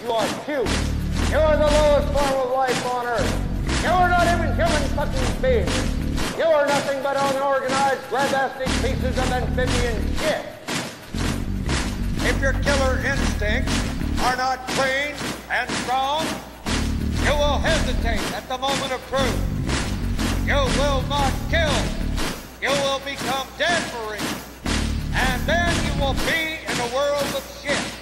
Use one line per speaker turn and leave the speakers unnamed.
You are cute. You are the lowest form of life on Earth. You are not even human fucking beings. You are nothing but unorganized, grabastic pieces of amphibian shit. If your killer instincts are not clean and strong, you will hesitate at the moment of truth. You will not kill. You will become dead for it. And then you will be in a world of shit.